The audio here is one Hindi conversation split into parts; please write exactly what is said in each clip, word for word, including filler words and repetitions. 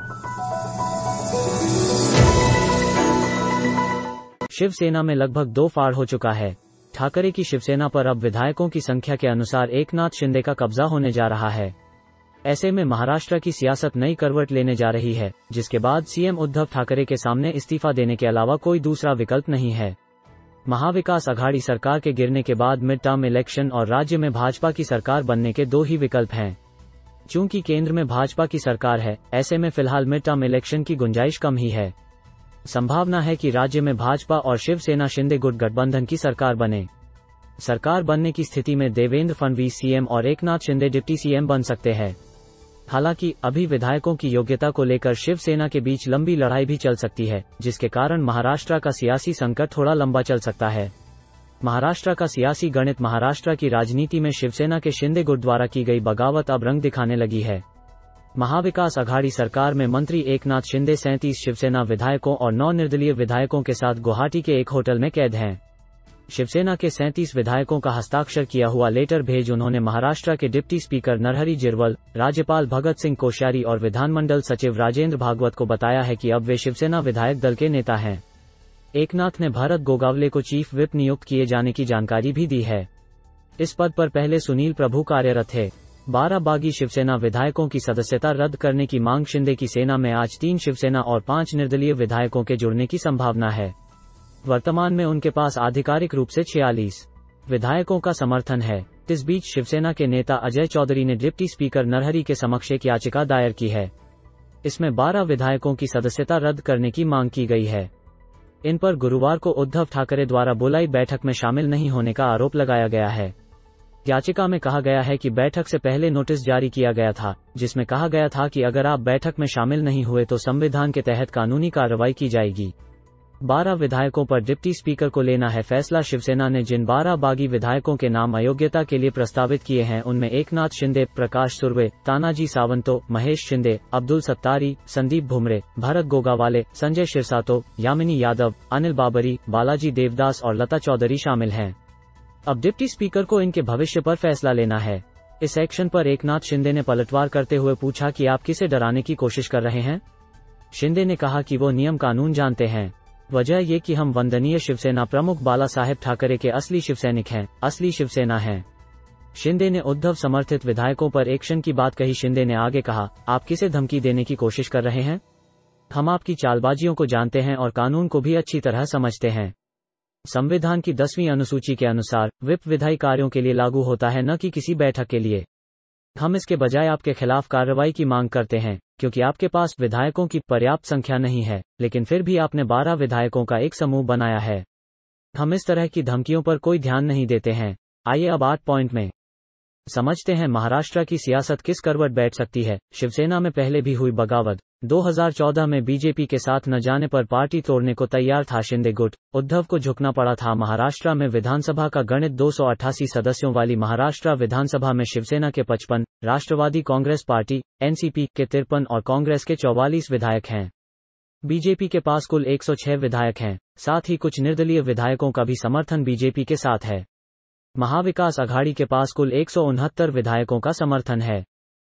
शिवसेना में लगभग दो फाड़ हो चुका है। ठाकरे की शिवसेना पर अब विधायकों की संख्या के अनुसार एकनाथ शिंदे का कब्जा होने जा रहा है। ऐसे में महाराष्ट्र की सियासत नई करवट लेने जा रही है, जिसके बाद सीएम उद्धव ठाकरे के सामने इस्तीफा देने के अलावा कोई दूसरा विकल्प नहीं है। महाविकास अघाड़ी सरकार के गिरने के बाद मिड टर्म इलेक्शन और राज्य में भाजपा की सरकार बनने के दो ही विकल्प हैं। चूंकि केंद्र में भाजपा की सरकार है, ऐसे में फिलहाल मिड टर्म इलेक्शन की गुंजाइश कम ही है। संभावना है कि राज्य में भाजपा और शिवसेना शिंदे गुट गठबंधन की सरकार बने। सरकार बनने की स्थिति में देवेंद्र फडणवीस सीएम और एकनाथ शिंदे डिप्टी सीएम बन सकते हैं। हालांकि अभी विधायकों की योग्यता को लेकर शिवसेना के बीच लंबी लड़ाई भी चल सकती है, जिसके कारण महाराष्ट्र का सियासी संकट थोड़ा लंबा चल सकता है। महाराष्ट्र का सियासी गणित महाराष्ट्र की राजनीति में शिवसेना के शिंदे गुट द्वारा की गई बगावत अब रंग दिखाने लगी है। महाविकास अघाड़ी सरकार में मंत्री एकनाथ शिंदे सैंतीस शिवसेना विधायकों और नौ निर्दलीय विधायकों के साथ गुवाहाटी के एक होटल में कैद हैं। शिवसेना के सैंतीस विधायकों का हस्ताक्षर किया हुआ लेटर भेज उन्होंने महाराष्ट्र के डिप्टी स्पीकर नरहरी जिरवल, राज्यपाल भगत सिंह कोश्यारी और विधानमंडल सचिव राजेंद्र भागवत को बताया है कि अब वे शिवसेना विधायक दल के नेता हैं। एकनाथ ने भरत गोगावले को चीफ विप नियुक्त किए जाने की जानकारी भी दी है। इस पद पर पहले सुनील प्रभु कार्यरत थे। बारह बागी शिवसेना विधायकों की सदस्यता रद्द करने की मांग शिंदे की सेना में आज तीन शिवसेना और पांच निर्दलीय विधायकों के जुड़ने की संभावना है। वर्तमान में उनके पास आधिकारिक रूप से छियालीस विधायकों का समर्थन है। इस बीच शिवसेना के नेता अजय चौधरी ने डिप्टी स्पीकर नरहरी के समक्ष एक याचिका दायर की है। इसमें बारह विधायकों की सदस्यता रद्द करने की मांग की गई है। इन पर गुरुवार को उद्धव ठाकरे द्वारा बुलाई बैठक में शामिल नहीं होने का आरोप लगाया गया है। याचिका में कहा गया है कि बैठक से पहले नोटिस जारी किया गया था, जिसमें कहा गया था कि अगर आप बैठक में शामिल नहीं हुए तो संविधान के तहत कानूनी कार्रवाई की जाएगी। बारह विधायकों पर डिप्टी स्पीकर को लेना है फैसला। शिवसेना ने जिन बारह बागी विधायकों के नाम अयोग्यता के लिए प्रस्तावित किए हैं, उनमें एकनाथ शिंदे, प्रकाश सुर्वे, तानाजी सावंतो, महेश शिंदे, अब्दुल सत्तारी, संदीप भुमरे, भरत गोगावाले, संजय शिरसातो, यामिनी यादव, अनिल बाबरी, बालाजी देवदास और लता चौधरी शामिल हैं। अब डिप्टी स्पीकर को इनके भविष्य पर फैसला लेना है। इस एक्शन पर एकनाथ शिंदे ने पलटवार करते हुए पूछा कि आप किसे डराने की कोशिश कर रहे हैं। शिंदे ने कहा कि वो नियम कानून जानते हैं। वजह ये कि हम वंदनीय शिवसेना प्रमुख बाला साहेब ठाकरे के असली शिवसैनिक हैं, असली शिवसेना हैं। शिंदे ने उद्धव समर्थित विधायकों पर एक्शन की बात कही। शिंदे ने आगे कहा, आप किसे धमकी देने की कोशिश कर रहे हैं? हम आपकी चालबाजियों को जानते हैं और कानून को भी अच्छी तरह समझते हैं। संविधान की दसवीं अनुसूची के अनुसार विप विधायी कार्यों के लिए लागू होता है, न कि किसी बैठक के लिए। हम इसके बजाय आपके खिलाफ कार्रवाई की मांग करते हैं, क्योंकि आपके पास विधायकों की पर्याप्त संख्या नहीं है, लेकिन फिर भी आपने बारह विधायकों का एक समूह बनाया है। हम इस तरह की धमकियों पर कोई ध्यान नहीं देते हैं। आइए अब आठ पॉइंट में समझते हैं महाराष्ट्र की सियासत किस करवट बैठ सकती है। शिवसेना में पहले भी हुई बगावत। दो हज़ार चौदह में बीजेपी के साथ न जाने पर पार्टी तोड़ने को तैयार था शिंदे गुट। उद्धव को झुकना पड़ा था। महाराष्ट्र में विधानसभा का गणित दो सौ अट्ठासी सदस्यों वाली महाराष्ट्र विधानसभा में शिवसेना के पचपन, राष्ट्रवादी कांग्रेस पार्टी एनसीपी के तिरपन और कांग्रेस के चौवालीस विधायक हैं। बीजेपी के पास कुल एक सौ छह विधायक हैं। साथ ही कुछ निर्दलीय विधायकों का भी समर्थन बीजेपी के साथ है। महाविकास अघाड़ी के पास कुल एक सौ उनहत्तर विधायकों का समर्थन है।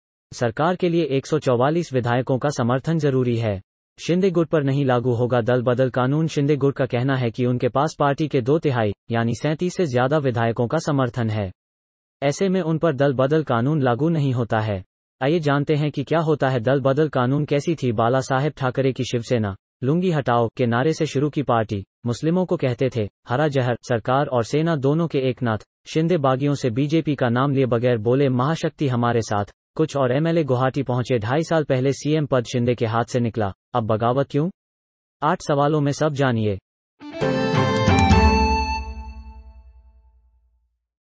सरकार के लिए एक सौ चौवालीस विधायकों का समर्थन जरूरी है। शिंदे गुट पर नहीं लागू होगा दल बदल कानून। शिंदे गुट का कहना है कि उनके पास पार्टी के दो तिहाई यानी सैंतीस से ज्यादा विधायकों का समर्थन है। ऐसे में उन पर दल बदल कानून लागू नहीं होता है। आइए जानते हैं कि क्या होता है दल बदल कानून। कैसी थी बाला साहेब ठाकरे की शिवसेना? लुंगी हटाओ के नारे से शुरू की पार्टी। मुस्लिमों को कहते थे हरा जहर। सरकार और सेना दोनों के एकनाथ शिंदे बागियों से बीजेपी का नाम लिए बगैर बोले महाशक्ति हमारे साथ। कुछ और एमएलए गुवाहाटी पहुंचे। ढाई साल पहले सीएम पद शिंदे के हाथ से निकला, अब बगावत क्यों? आठ सवालों में सब जानिए।